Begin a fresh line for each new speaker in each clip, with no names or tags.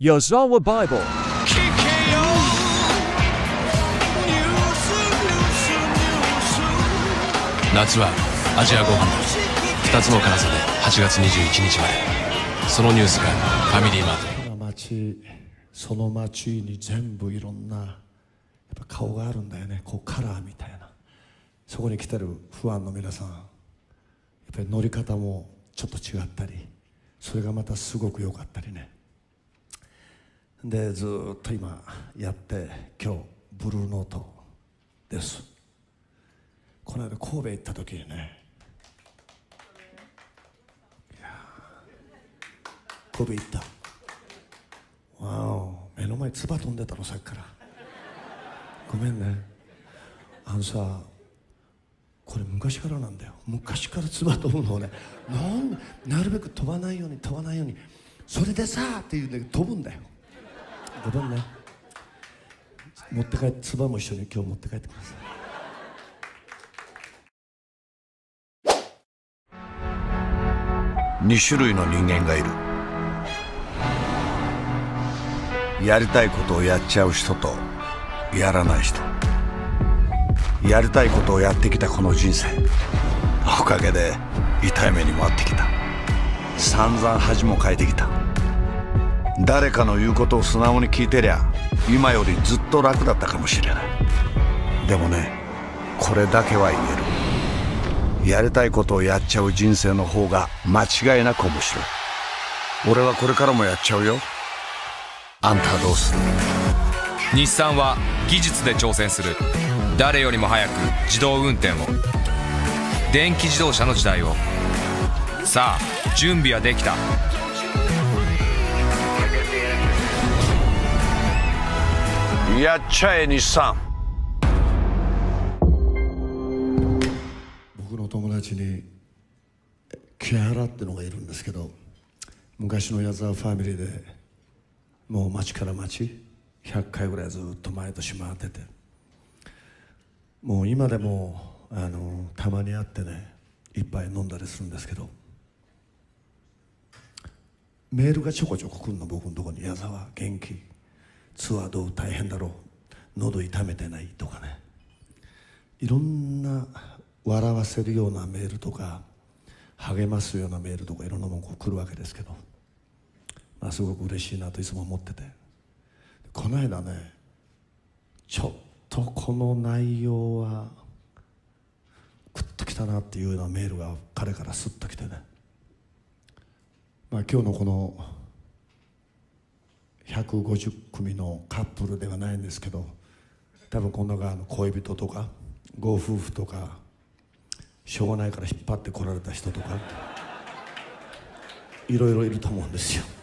Yozawa Bible.
夏はアジア5分だ。2つの金沢で8月21日まで。そのニュースがファミリーマート。
街、その街に全部いろんなやっぱ顔があるんだよね。こうカラーみたいな。そこに来てるファンの皆さん、やっぱり乗り方もちょっと違ったり、それがまたすごく良かったりね。でずっと今やって今日ブルーノートです。この間神戸行った時にね、神戸行った。わお、目の前唾飛んでたのさっきから。ごめんね。さ、これ昔からなんだよ。昔から唾飛ぶのをね、なるべく飛ばないようにそれでさっていうんだけど飛ぶんだよ。ごめんね。持って帰って、唾も一緒に今日持って帰ってください。
2種類の人間がいる。やりたいことをやっちゃう人とやらない人。やりたいことをやってきたこの人生、おかげで痛い目にもあってきた。散々恥もかいてきた。誰かの言うことを素直に聞いてりゃ今よりずっと楽だったかもしれない。でもね、これだけは言える。やりたいことをやっちゃう人生の方が間違いなく面白い。俺はこれからもやっちゃうよ。あんたはどうする？
日産は技術で挑戦する。誰よりも早く自動運転を。電気自動車の時代を。さあ準備はできた。
やっちゃえ日産。
僕の友達に木原ってのがいるんですけど、昔の矢沢ファミリーでもう町から町100回ぐらいずっと毎年回ってて、もう今でもたまに会ってね、一杯飲んだりするんですけど、メールがちょこちょこ来るの、僕のところに。矢沢元気、ツアーどう、大変だろう、喉痛めてないとかね、いろんな笑わせるようなメールとか励ますようなメールとかいろんなものが来るわけですけど、すごく嬉しいなといつも思ってて、この間ね、ちょっとこの内容はグッときたなっていうようなメールが彼からスッときてね、今日のこの150組のカップルではないんですけど、多分この中の恋人とかご夫婦とか、しょうがないから引っ張ってこられた人とかいろいろいると思うんですよ。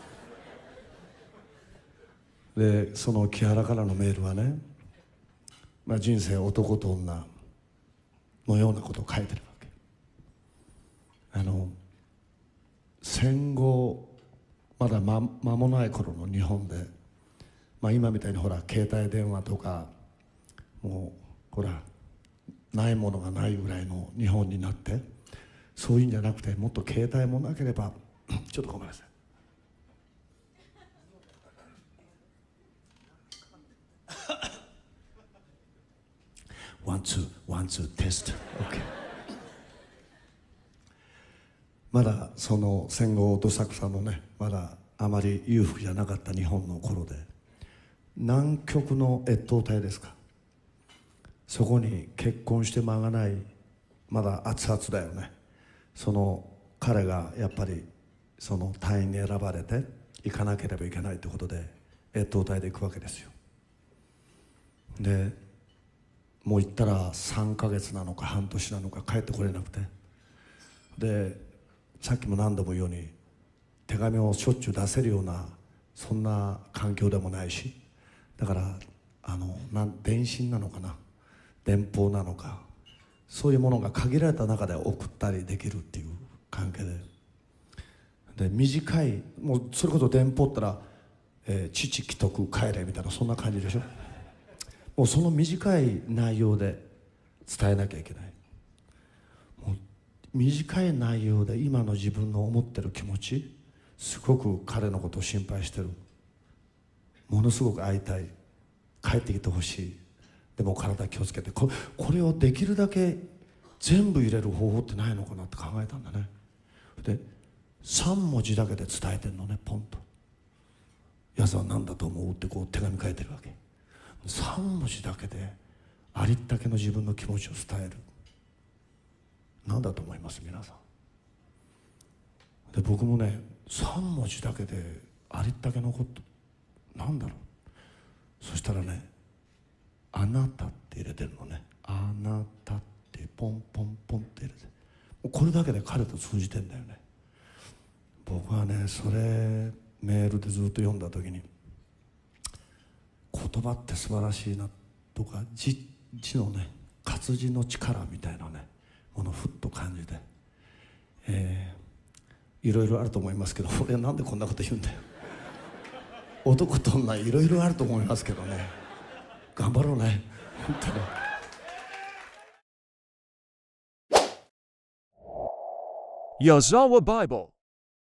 でその木原からのメールはね、人生男と女のようなことを書いてるわけ。戦後まだ間もない頃の日本で、今みたいにほら携帯電話とかもうほらないものがないぐらいの日本になって、そういうんじゃなくて、もっと携帯もなければちょっとごめんなさい。ワンツーテスト OK。 まだその戦後どさくさのね、まだあまり裕福じゃなかった日本の頃で、南極の越冬隊ですか、そこに結婚して間がない、まだ熱々だよね、その彼がやっぱりその隊員に選ばれて行かなければいけないということで越冬隊で行くわけですよ。でもう行ったら3ヶ月なのか半年なのか帰ってこれなくて、でさっきも何度も言うように手紙をしょっちゅう出せるようなそんな環境でもないし、だから電信なのかな、電報なのか、そういうものが限られた中で送ったりできるっていう関係で、短い、もうそれこそ電報ったら、父既得帰れみたいな、そんな感じでしょ。もうその短い内容で伝えなきゃいけない。もう短い内容で今の自分の思ってる気持ち、すごく彼のことを心配してるものすごく会いたい、帰ってきてほしい、でも体気をつけて、これをできるだけ全部入れる方法ってないのかなって考えたんだね。で3文字だけで伝えてんのね、ポンと。やつは何だと思うってこう手紙書いてるわけ。3文字だけでありったけの自分の気持ちを伝える。何だと思います皆さん。で僕もね、3文字だけでありったけのことなんだろう。そしたらね、あなたって入れてるのね。あなたってポンポンポンって入れて、これだけで彼と通じてんだよね。僕はね、それメールでずっと読んだ時に、言葉って素晴らしいなとか、字のね、活字の力みたいなねものをふっと感じて、いろいろあると思いますけど、俺なんでこんなこと言うんだよ。男と女いろいろあると思いますけどね、頑張ろうね本当に。
Yazawa Bible